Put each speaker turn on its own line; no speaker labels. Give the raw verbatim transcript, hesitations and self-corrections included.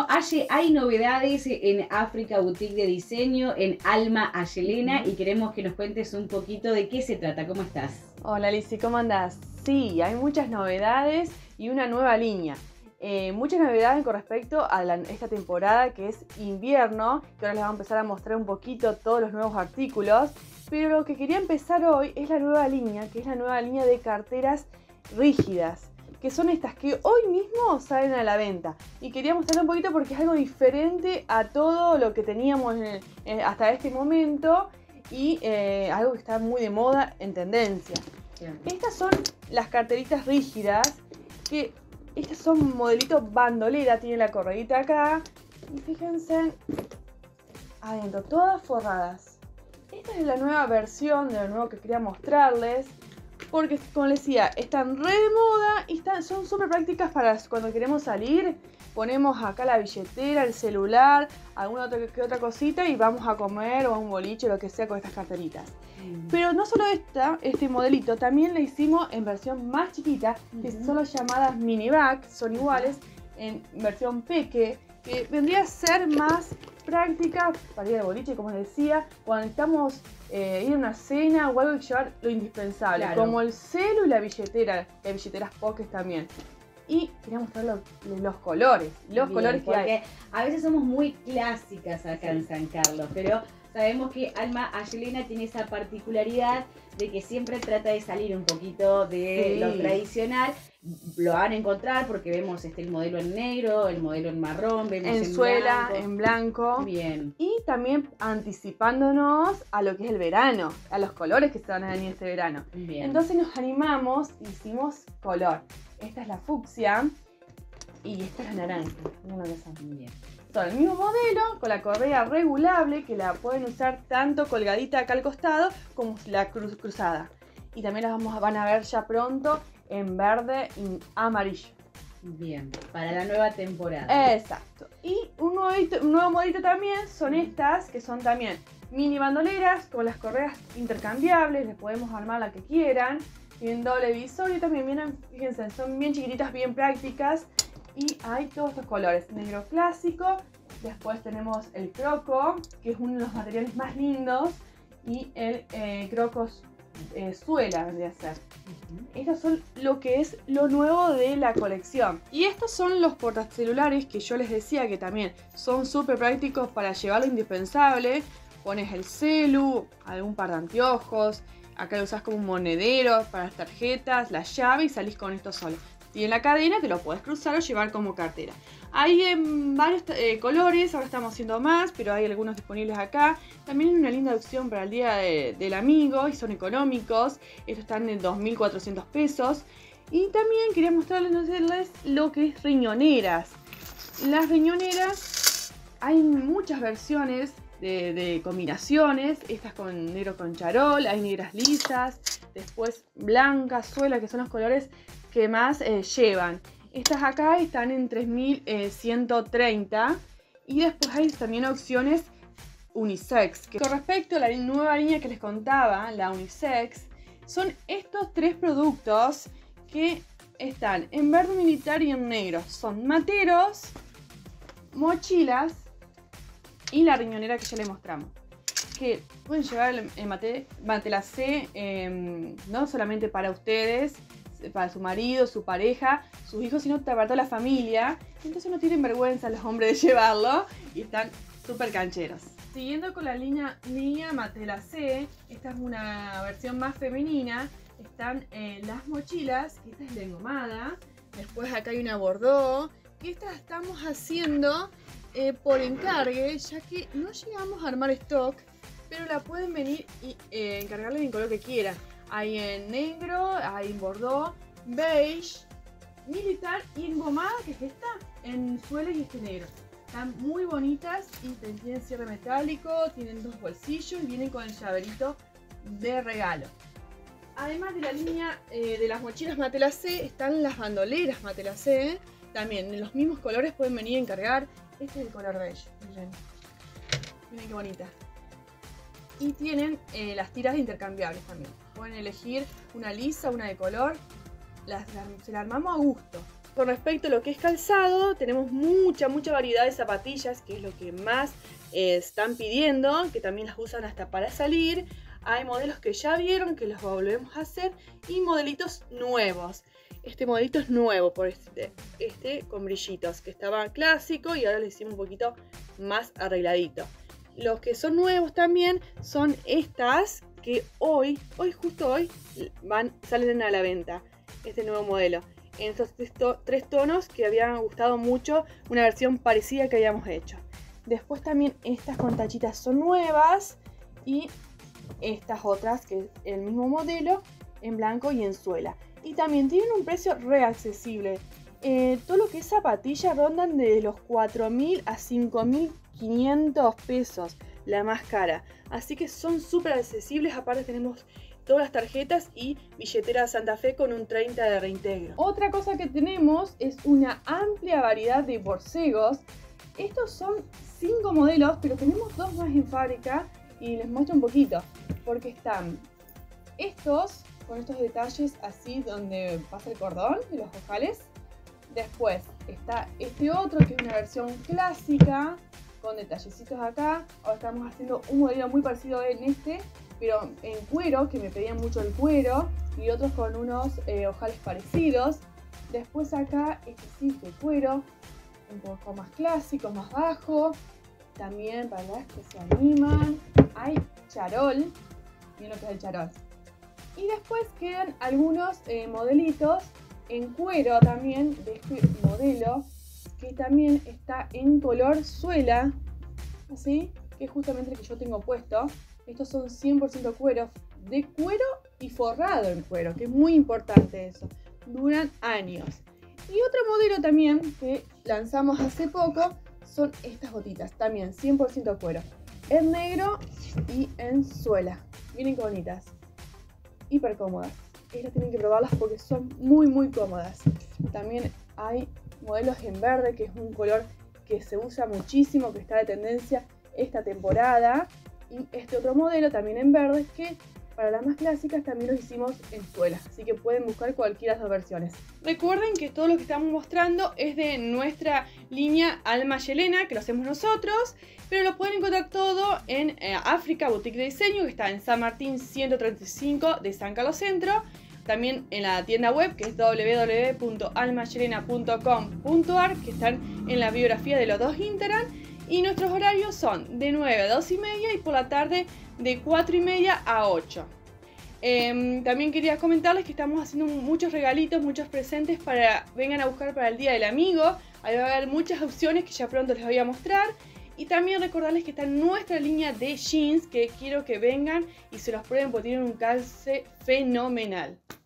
Aye, hay novedades en África Boutique de Diseño, en Alma Ayelena, y queremos que nos cuentes un poquito de qué se trata. ¿Cómo estás?
Hola Lizzy, ¿cómo andás? Sí, hay muchas novedades y una nueva línea. Eh, muchas novedades con respecto a la, esta temporada que es invierno, que ahora les vamos a empezar a mostrar un poquito todos los nuevos artículos. Pero lo que quería empezar hoy es la nueva línea, que es la nueva línea de carteras rígidas, que son estas que hoy mismo salen a la venta. Y quería mostrarlo un poquito porque es algo diferente a todo lo que teníamos en, en, hasta este momento y eh, algo que está muy de moda, en tendencia. Bien. Estas son las carteritas rígidas, que estas son modelito bandolera, tiene la correíta acá. Y fíjense, adentro, todas forradas. Esta es la nueva versión de lo nuevo que quería mostrarles. Porque, como les decía, están re de moda y están, son súper prácticas para cuando queremos salir. Ponemos acá la billetera, el celular, alguna otra, que otra cosita y vamos a comer o a un boliche o lo que sea con estas carteritas. Mm. Pero no solo esta, este modelito, también la hicimos en versión más chiquita, mm-hmm. que son las llamadas mini bag, son iguales, en versión peque, que vendría a ser más práctica para ir al boliche, como les decía, cuando necesitamos eh, ir a una cena o algo y llevar lo indispensable, claro. Como el celu y la billetera, las billeteras pockets también. Y quería mostrar los, los colores, los Bien, colores que hay.
A veces somos muy clásicas acá en San Carlos, pero sabemos que Alma Ayelena tiene esa particularidad de que siempre trata de salir un poquito de sí. lo tradicional. Lo van a encontrar porque vemos este, el modelo en negro, el modelo en marrón, vemos
en, en suela, blanco. en blanco.
Bien.
Y también anticipándonos a lo que es el verano, a los colores que se van a venir este verano.
Bien.
Entonces nos animamos y hicimos color. Esta es la fucsia y esta es la naranja. No lo saben bien. Son el mismo modelo, con la correa regulable, que la pueden usar tanto colgadita acá al costado como la cruz cruzada. Y también las vamos a, van a ver ya pronto en verde y amarillo.
Bien, para la nueva temporada.
Exacto. Y un, nuevito, un nuevo modelo también son estas, que son también mini bandoleras con las correas intercambiables, les podemos armar la que quieran. Tienen doble visor y también vienen, fíjense, son bien chiquititas, bien prácticas. Y hay todos estos colores, negro clásico, después tenemos el croco, que es uno de los materiales más lindos, y el eh, croco eh, suela, vendría a ser. Uh-huh. Estos son lo que es lo nuevo de la colección. Y estos son los portacelulares que yo les decía que también son súper prácticos para llevar lo indispensable. Pones el celu, algún par de anteojos, acá lo usas como un monedero para las tarjetas, la llave y salís con esto solo. Tiene la cadena, te lo puedes cruzar o llevar como cartera. Hay en varios eh, colores, ahora estamos haciendo más, pero hay algunos disponibles acá. También hay una linda opción para el día de, del amigo y son económicos. Estos están en dos mil cuatrocientos pesos. Y también quería mostrarles lo que es riñoneras. Las riñoneras, hay muchas versiones de, de combinaciones. Estas con negro con charol, hay negras lisas, después blancas, suela, que son los colores que más eh, llevan. Estas acá están en tres mil ciento treinta y después hay también opciones unisex. Que con respecto a la nueva línea que les contaba, la unisex, son estos tres productos que están en verde militar y en negro. Son materos, mochilas y la riñonera que ya les mostramos. Que pueden llevar el, el mate, Matelacé eh, no solamente para ustedes, para su marido, su pareja, sus hijos, sino para toda la familia. Entonces no tienen vergüenza los hombres de llevarlo y están súper cancheros. Siguiendo con la línea, línea Matelacé, esta es una versión más femenina. Están eh, las mochilas, que esta es la engomada. Después acá hay una bordó, que esta la estamos haciendo eh, por encargue, ya que no llegamos a armar stock, pero la pueden venir y eh, encargarle en color que quieran. Hay en negro, hay en bordó, beige, militar y engomada, que es esta, en suela y este negro. Están muy bonitas y tienen cierre metálico, tienen dos bolsillos y vienen con el llaverito de regalo. Además de la línea eh, de las mochilas Matelacé, están las bandoleras Matelacé. También en los mismos colores pueden venir a encargar. Este es el color beige. Miren, miren qué bonita. Y tienen eh, las tiras intercambiables también. Pueden elegir una lisa, una de color. Las, las, se la armamos a gusto. Con respecto a lo que es calzado, tenemos mucha, mucha variedad de zapatillas, que es lo que más eh, están pidiendo, que también las usan hasta para salir. Hay modelos que ya vieron, que los volvemos a hacer, y modelitos nuevos. Este modelito es nuevo, por este, este con brillitos, que estaba clásico y ahora lo hicimos un poquito más arregladito. Los que son nuevos también son estas, que hoy, hoy justo hoy, van, salen a la venta. Este nuevo modelo. En estos tres tonos que habían gustado mucho, una versión parecida que habíamos hecho. Después también estas con tachitas son nuevas y estas otras que es el mismo modelo en blanco y en suela. Y también tienen un precio re accesible. Eh, todo lo que es zapatillas rondan de los cuatro mil a cinco mil quinientos pesos, la más cara. Así que son súper accesibles, aparte tenemos todas las tarjetas y billetera Santa Fe con un treinta de reintegro. Otra cosa que tenemos es una amplia variedad de borcegos. Estos son cinco modelos, pero tenemos dos más en fábrica y les muestro un poquito. Porque están estos, con estos detalles así donde pasa el cordón de los ojales. Después está este otro que es una versión clásica con detallecitos acá. Ahora estamos haciendo un modelo muy parecido en este, pero en cuero, que me pedían mucho el cuero, y otros con unos eh, ojales parecidos. Después acá, este sí de cuero, un poco más clásico, más bajo. También para las que se animan, hay charol, miren lo que es el charol. Y después quedan algunos eh, modelitos en cuero también, de este modelo, que también está en color suela, así, que es justamente el que yo tengo puesto. Estos son cien por ciento cuero, de cuero y forrado en cuero, que es muy importante eso. Duran años. Y otro modelo también que lanzamos hace poco son estas botitas, también cien por ciento cuero. En negro y en suela. Miren qué bonitas. Hiper cómodas. Estas tienen que probarlas porque son muy muy cómodas. También hay modelos en verde, que es un color que se usa muchísimo, que está de tendencia esta temporada. Y este otro modelo también en verde, que para las más clásicas también los hicimos en suela, así que pueden buscar cualquiera de las dos versiones. Recuerden que todo lo que estamos mostrando es de nuestra línea Alma Yelena, que lo hacemos nosotros, pero lo pueden encontrar todo en eh, África Boutique de Diseño, que está en San Martín ciento treinta y cinco de San Carlos Centro. También en la tienda web, que es w w w punto alma yelena punto com punto a r, que están en la biografía de los dos Instagram. Y nuestros horarios son de nueve a dos y media y por la tarde de cuatro y media a ocho. Eh, también quería comentarles que estamos haciendo muchos regalitos, muchos presentes para vengan a buscar para el Día del Amigo. Ahí va a haber muchas opciones que ya pronto les voy a mostrar. Y también recordarles que está nuestra línea de jeans, que quiero que vengan y se los prueben porque tienen un calce fenomenal.